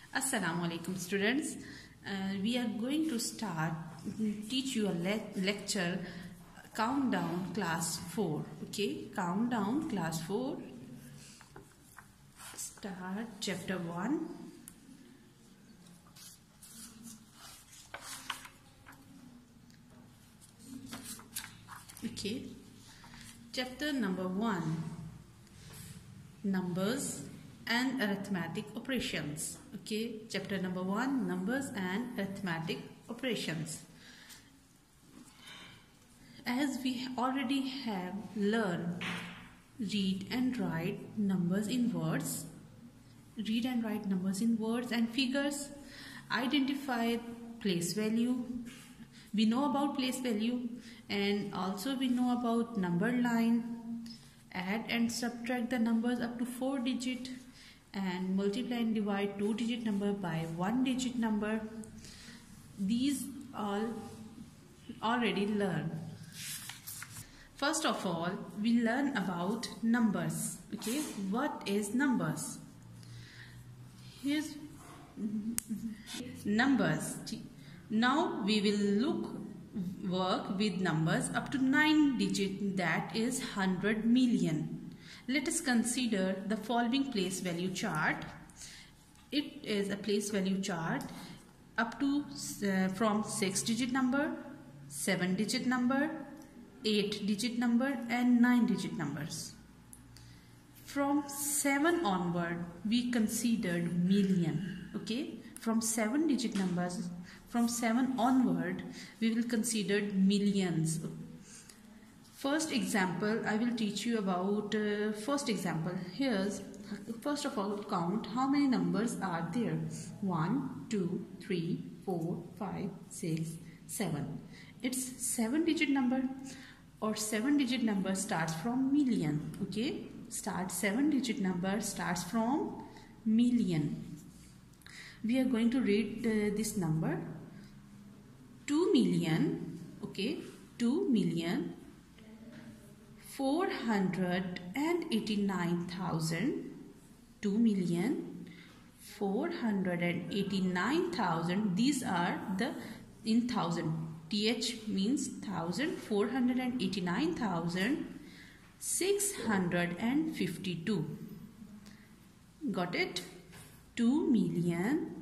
Assalamu alaikum students. We are going to teach you a lecture countdown class 4. Okay, countdown class 4. Start chapter 1. Okay, chapter number 1, numbers and arithmetic operations. Okay, chapter number 1, numbers and arithmetic operations. As we already have learned read and write numbers in words, and figures, identify place value. We know about place value, and also we know about number line, add and subtract the numbers up to 4 digit, and multiply and divide 2-digit number by 1-digit number. These all already learned. First of all, we learn about numbers. Okay, what is numbers? Here's numbers. Now we will work with numbers up to 9 digit, that is 100 million. Let us consider the following place value chart. It is a place value chart up to from 6-digit number, 7-digit number, 8-digit number and 9-digit numbers. From 7 onward we considered million. Okay, from 7-digit numbers, from 7 onward we will consider millions. First example, I will teach you about first example. Here's first of all, count how many numbers are there. 1, 2, 3, 4, 5, 6, 7. It's 7-digit number, or 7-digit number starts from million. Okay, 7-digit number starts from million. We are going to read this number. 2 million. Okay, 2 million 489,000. 2 million 489,000. These are the in thousand. TH means 1,000. 489,652. Got it? 2 million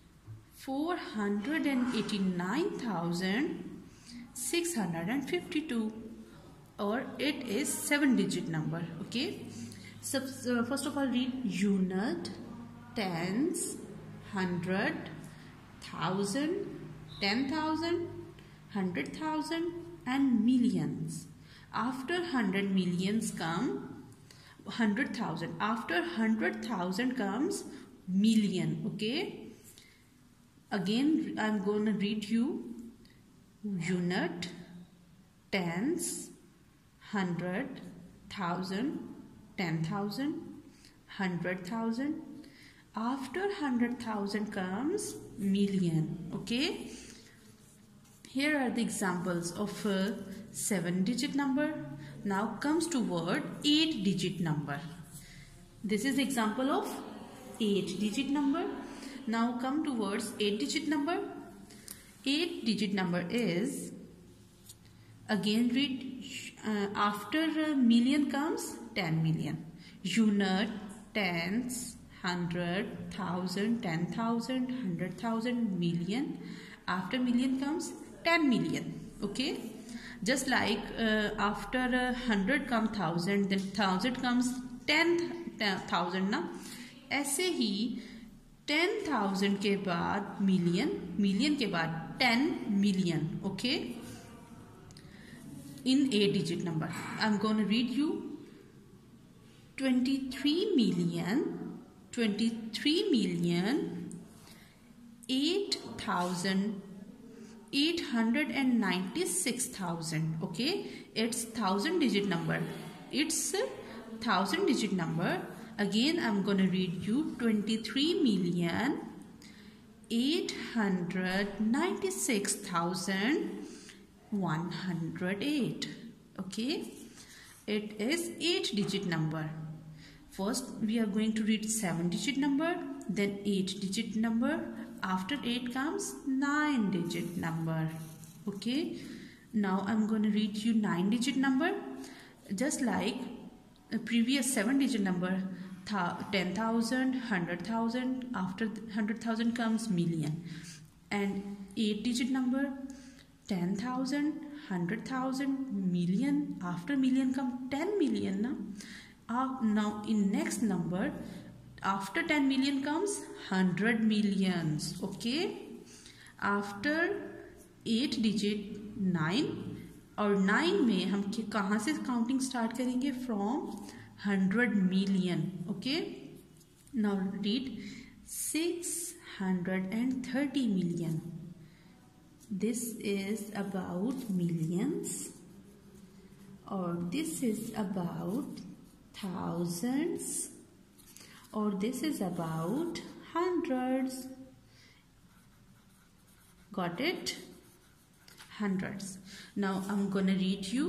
489,652, or it is 7-digit number. Okay, so first of all read unit, tens, hundred, thousand, 10,000, 100,000 and millions. After 100 millions come 100,000. After 100,000 comes million. Okay, again I'm going to read you unit, tens, 100, 1,000, 10,000, 100,000. After 100,000 comes million. Okay, here are the examples of 7-digit number. Now comes to word 8-digit number. This is example of 8-digit number. Now come towards 8-digit number. 8-digit number is, again read, after million comes 10 million. Unit, tens, 100, 1,000, 10,000, 100,000, million. After million comes 10 million. Okay, just like after 100 comes 1,000, then 1,000 comes 10,000 ना, ऐसे ही 10,000 के बाद million, million के बाद 10 million. Okay, in 8-digit number I'm going to read you 23 million 8,896,000. Okay, it's 1,000-digit number. It's 1,000-digit number. Again I'm going to read you 23,896,108. Okay, it is 8-digit number. First we are going to read 7-digit number. then 8-digit number. After 8 comes 9-digit number. Okay, now I'm going to read you 9-digit number. Just like the previous 7-digit number, 10,000, 100,000. After 100,000 comes million. And 8-digit number, 10,000, 100,000, million. After million come 10 million. Now in next number, after 10 million comes 100 millions. Okay, after 8-digit 9 और 9 में हम कहाँ से counting start करेंगे? From 100 million. Okay, now read 630 million. This is about millions, or this is about thousands, or this is about hundreds. Got it? Hundreds. Now I'm gonna read you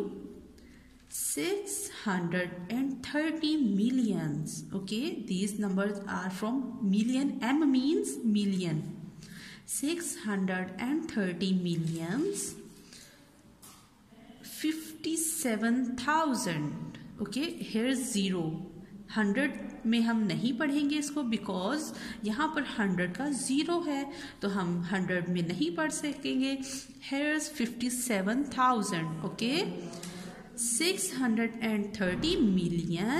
630 millions. Okay, these numbers are from million. M means million. 630 millions 57,000. Okay, here is 0. 100 में हम नहीं पढ़ेंगे इसको because यहाँ पर 100 का 0 है, तो हम 100 में नहीं पढ़ सकेंगे. Here is 57,000. Okay, 630 million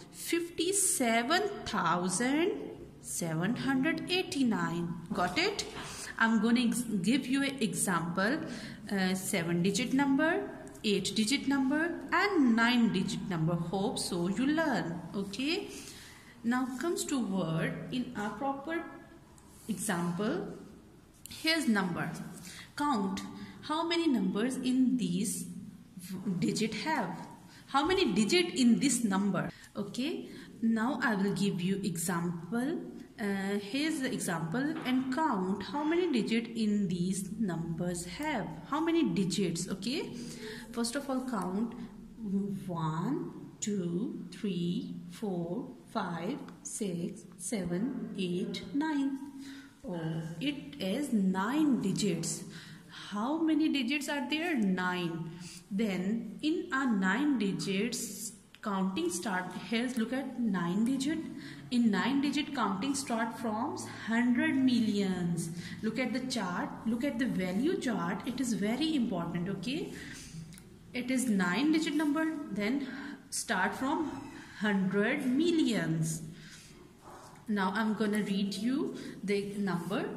57,789. Got it? I'm going to give you an example. 7-digit number, 8-digit number and 9-digit number. Hope so you learn. Okay, now comes to word in a proper example. Here's number. Count how many numbers in these digit have. How many digit in this number? Okay, now I will give you example. Here's the example and count how many digit in these numbers have. How many digits? Okay, first of all count 1, 2, 3, 4, 5, 6, 7, 8, 9. Oh, it is 9 digits. How many digits are there? 9. Then in our 9 digits counting start. Here look at 9 digit. In 9 digit counting start from 100 millions. Look at the chart. Look at the value chart. It is very important. Okay, it is 9 digit number. Then start from 100 millions. Now I'm gonna read you the number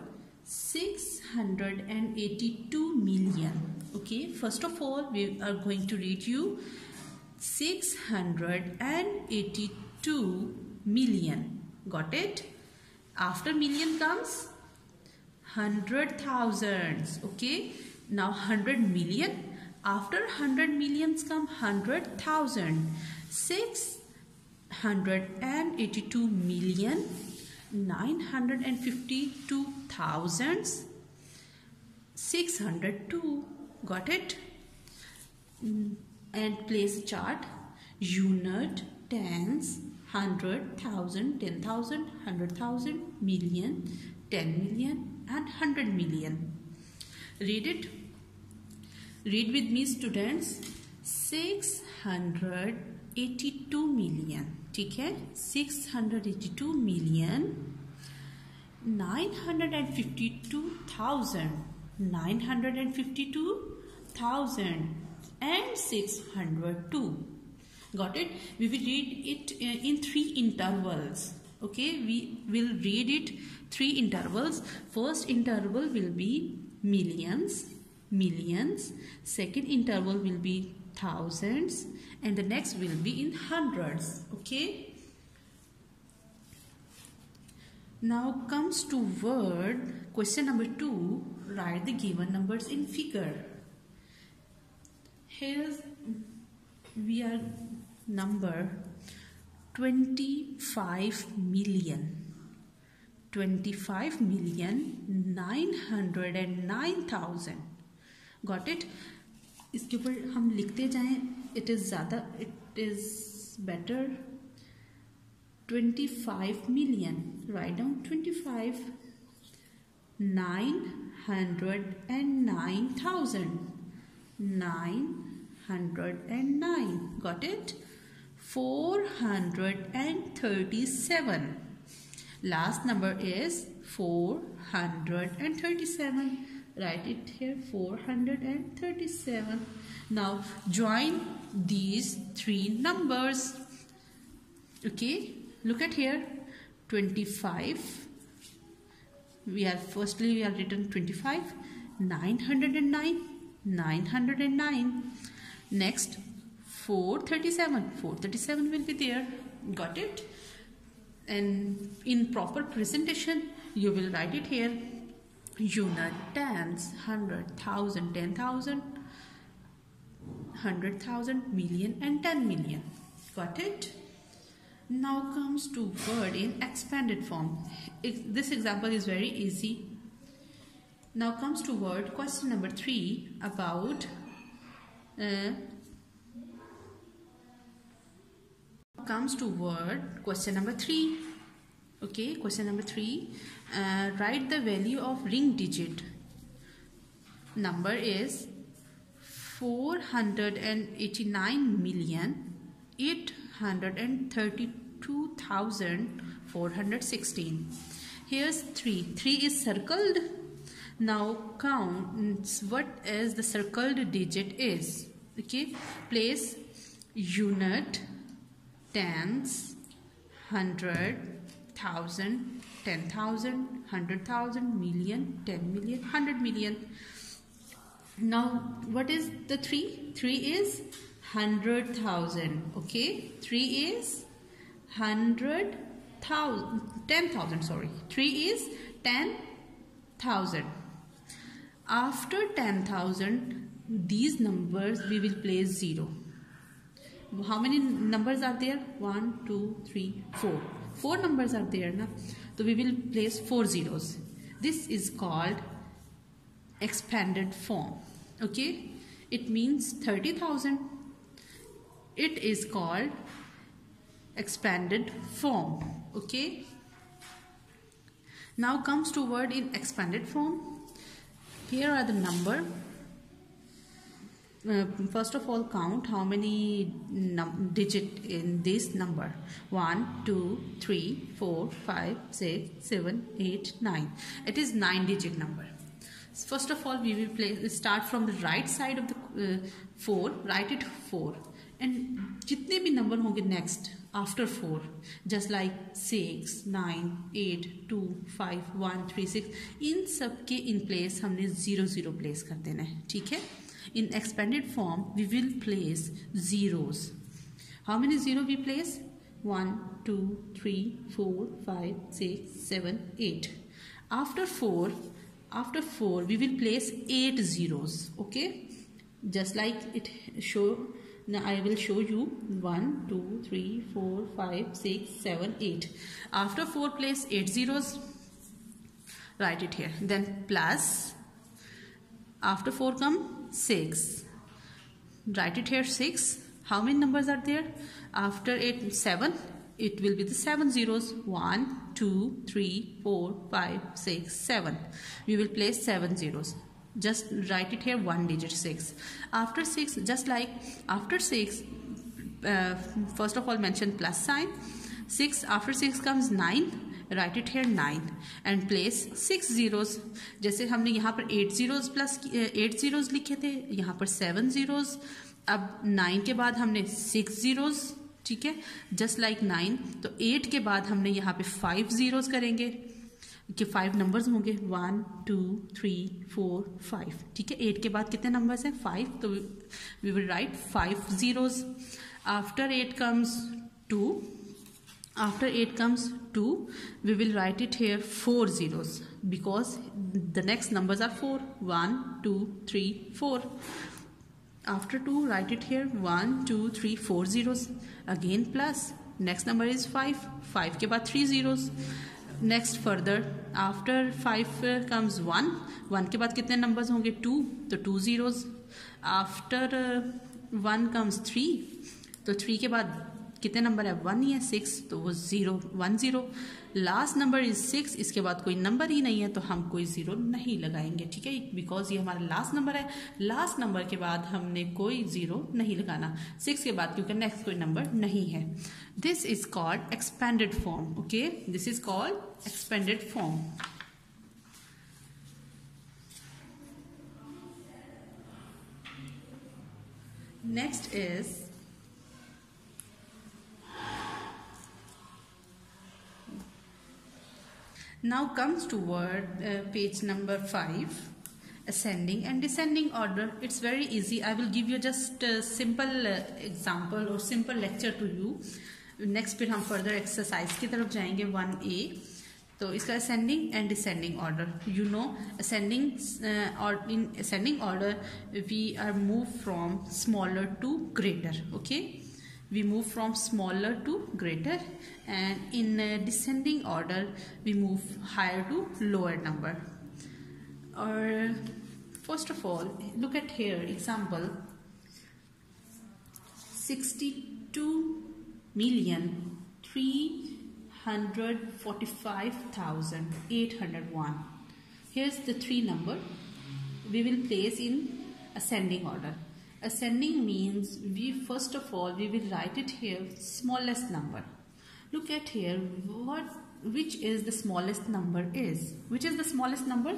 682 million. Okay, first of all we are going to read you 682 million. Got it? After million comes 100,000. Okay, now 100 million. After 100 millions come 100,000. 682 million 952,602. Got it? And place a chart. Unit, tens, 100,000, 10,000, 100,000, million, 10 million and 100 million. Read it. Read with me students. 682 million. ठीक है, 682 million 952,952,000 and 602. Got it? We will read it in 3 intervals. Okay, we will read it 3 intervals. First interval will be millions, millions. Second interval will be thousands, and the next will be in hundreds. Okay, now comes to word question number 2. Write the given numbers in figure. Here we are number 25,909,000. Got it? इसके ऊपर हम लिखते जाएं. It is ज़्यादा, it is better 25 million. Write down 25. 909,000. 909. Got it? 437. Last number is 437. Write it here, 437. Now join these three numbers. Okay, look at here. 25. We have written 25. 909. 909. Next 437. 437 will be there. Got it? And in proper presentation you will write it here. Unit, tens, 100,000, 10,000, 100,000, million and 10 million. Got it? Now comes to word in expanded form. This example is very easy. Now comes to word question number 3 about comes to word question number 3. Okay, question number 3. Write the value of ring digit. Number is 489,832,416. Here's 3. 3 is circled. Now count what is the circled digit is. Okay, place unit, tens, 100, 1,000, 10,000, 100,000, million, 10 million, 100 million. Now what is the 3? 3 is 100,000. Okay, 3 is 100,000, 10,000, sorry. 3 is 10,000. After 10,000, these numbers we will place 0. How many numbers are there? 1, 2, 3, 4. 4 numbers are there, na? So we will place 4 zeros. This is called expanded form. Okay, it means 30,000. It is called expanded form. Okay, now comes to word in expanded form. Here are the number. First of all, count how many digit in this number. 1, 2, 3, 4, 5, 6, 7, 8, 9. It is 9-digit number. First of all, we will start from the right side of the 4. Write it 4. And jitne bhi number honge next after 4, just like 6, 9, 8, 2, 5, 1, 3, 6. इन सब के in place हमने 0, 0 place कर देना है. ठीक है? In expanded form, we will place zeros. How many zero we place? 1, 2, 3, 4, 5, 6, 7, 8. After 4, we will place 8 zeros. Okay? Just like it show. Now I will show you 1, 2, 3, 4, 5, 6, 7, 8. After 4, place 8 zeros. Write it here. Then plus. After 4 come 6. Write it here 6. How many numbers are there? After 8, 7. It will be the 7 zeros. 1, 2, 3, 4, 5, 6, 7. We will place 7 zeros. Just write it here 1 digit 6. After 6, just like after 6, first of all mention plus sign. 6, after 6 comes 9. Write it here 9 and place 6 zeros. जैसे हमने यहाँ पर 8 zeros plus 8 zeros लिखे थे, यहाँ पर 7 zeros. अब 9 के बाद हमने 6 zeros. ठीक है, just like 9. तो 8 के बाद हमने यहाँ पे 5 zeros करेंगे कि 5 numbers होंगे. 1, 2, 3, 4, 5. ठीक है, 8 के बाद कितने numbers हैं? 5. तो we will write 5 zeros. After 8 comes 2. After 8 comes 2, we will write it here 4 zeros because the next numbers are 4. 1, 2, 3, 4. After 2, write it here 1, 2, 3, 4 zeros. Again plus. Next number is 5. 5 के बाद 3 zeros. Next further, after 5 comes 1. 1 के बाद कितने numbers होंगे? 2. तो 2 zeros. After 1 comes 3. तो 3 के बाद कितने नंबर है, 1 ही है, 6, तो वो 0 1 0। लास्ट नंबर इज 6, इसके बाद कोई नंबर ही नहीं है तो हम कोई 0 नहीं लगाएंगे, ठीक है, बिकॉज ये हमारा लास्ट नंबर है। लास्ट नंबर के बाद हमने कोई 0 नहीं लगाना, 6 के बाद, क्योंकि नेक्स्ट कोई नंबर नहीं है। This is called expanded form, okay, this is called expanded form. Next is now comes toward page number 5, ascending and descending order. It's very easy. I will give you just a simple example or simple lecture to you. Next फिर हम further exercise की तरफ जाएंगे 1A। तो इसका ascending and descending order, you know, ascending or in ascending order we are moved from smaller to greater, okay, we move from smaller to greater, and in descending order we move higher to lower number. Or first of all, look at here example 62,345,801. Here's the three number we will place in ascending order. Ascending means we first of all we will write it here smallest number. Look at here, which is the smallest number is, which is the smallest number?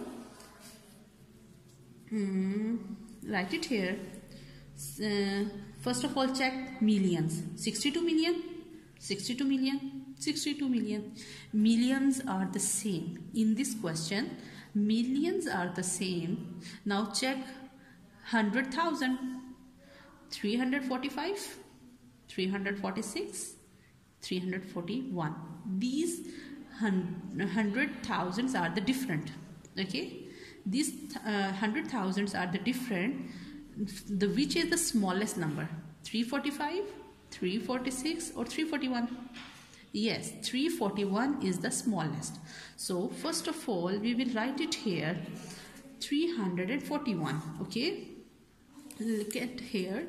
Write it here. First of all check millions. 62 million, 62 million, 62 million. Millions are the same in this question, millions are the same. Now check 100,000, 345, 346, 341. These 100,000s are the different, okay, these 100,000s are the different. The which is the smallest number, 345, 346 or 341? Yes, 341 is the smallest. So first of all we will write it here 341, okay. Look at here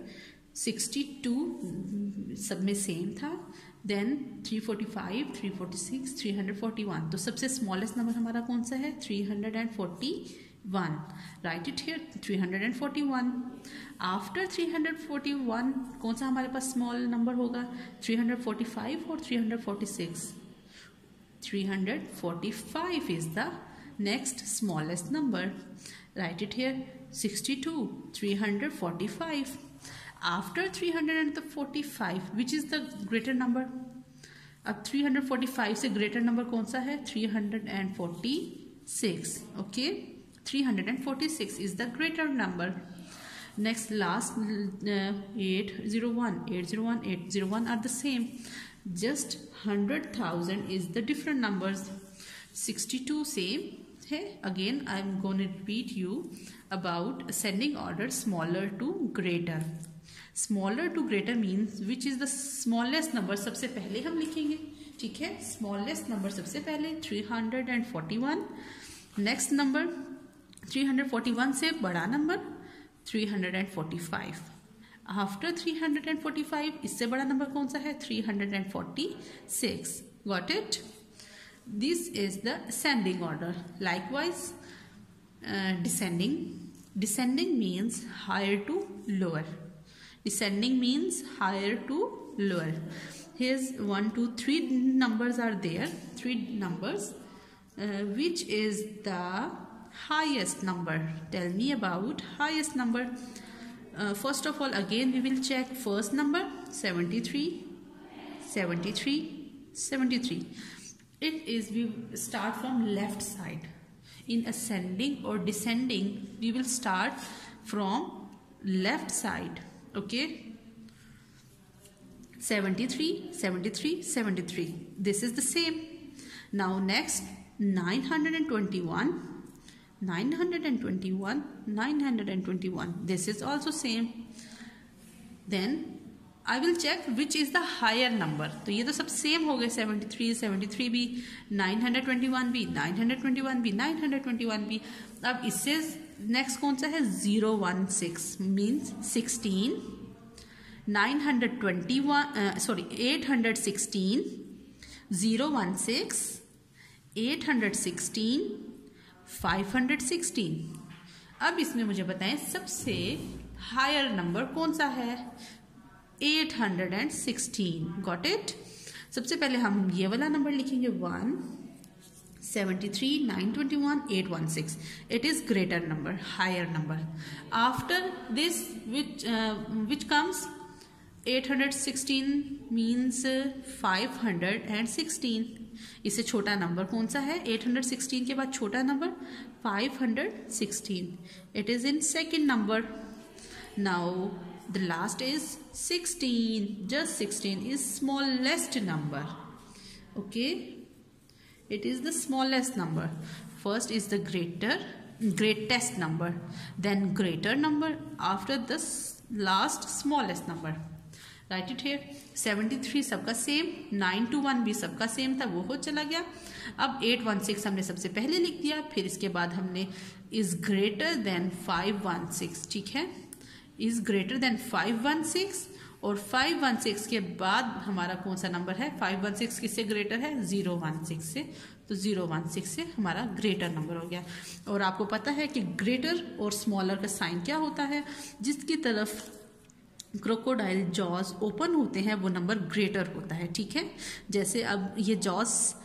62 सब में same था, then 345, 346, 341। तो सबसे smallest number हमारा कौन सा है, 341। Right it here 341। After 341 कौन सा हमारे पास स्मॉल नंबर होगा, 345 और 346। 345 is the next smallest number. Right it here 62, 345। After 345 which is the greater number? अब 345 से greater number कौन सा है, 346, okay, 346 is the greater number. Next last 801, 801, 801 are the same, just 100,000 is the different numbers. 62 same है. Again I am going to repeat you about ascending order, smaller to greater. Smaller to greater means which is the smallest number सबसे पहले हम लिखेंगे, ठीक है, smallest number सबसे पहले 341। Next number 341 से बड़ा नंबर 345। आफ्टर 345 इससे बड़ा नंबर कौन सा है, 346। Got it? This is the ascending order. Likewise descending means higher to lower. Descending means higher to lower. Here's 1, 2, 3 numbers are there. 3 numbers. Which is the highest number? Tell me about highest number. First of all, again we will check first number 73, 73, 73. It is, we start from left side. In ascending or descending, we will start from left side. Okay, 73, 73, 73. This is the same. Now next 921, 921, 921. This is also same. Then I will check which is the higher number. तो ये तो सब same हो गए, 73, 73 भी, 921 भी, 921 भी, 921 भी. अब इससे नेक्स्ट कौन सा है, 016 मीन्स 16, 816, 016, 816, 516। अब इसमें मुझे बताएं सबसे हायर नंबर कौन सा है? 816। Got it? सबसे पहले हम ये वाला नंबर लिखेंगे 1, 73, 921, 816. It is greater number, higher number. After this, which comes 816 means 516. इससे छोटा नंबर कौन सा है? 816 के बाद छोटा number 516. It is in second number. Now the last is 16. Just 16 is smallest number. Okay. It is the smallest number. First is the greatest number, then greater number, after the last smallest number. Write it here. 73 सबका same, 921 भी सबका same था, वो हो चला गया. अब 816 हमने सबसे पहले लिख दिया, फिर इसके बाद हमने is greater than 516. ठीक है, is greater than 516. और 516 के बाद हमारा कौन सा नंबर है? 516 किससे ग्रेटर है? 016 से. तो 016 से हमारा ग्रेटर नंबर हो गया. और आपको पता है कि ग्रेटर और स्मॉलर का साइन क्या होता है? जिसकी तरफ क्रोकोडाइल जॉज ओपन होते हैं वो नंबर ग्रेटर होता है. ठीक है, जैसे अब ये जॉज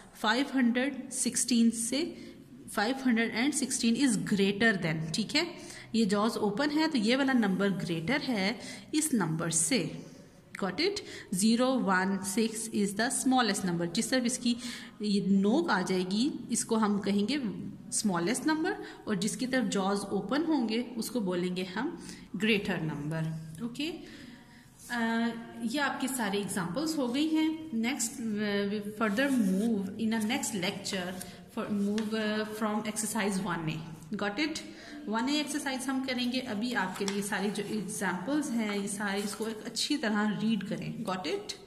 516 से 516 इज ग्रेटर देन. ठीक है, ये जॉज ओपन है तो ये वाला नंबर ग्रेटर है इस नंबर से. Got it? 016 is the smallest number. जिस तरफ इसकी ये नोक आ जाएगी इसको हम कहेंगे स्मॉलेस्ट नंबर, और जिसकी तरफ जॉज ओपन होंगे उसको बोलेंगे हम ग्रेटर नंबर. ओके, ये आपके सारे एग्जाम्पल्स हो गई हैं. Next further move in a next lecture move from exercise 1A. Got it? 1A exercise हम करेंगे. अभी आपके लिए सारी जो एग्जाम्पल्स हैं ये सारे इसको एक अच्छी तरह रीड करें. Got it?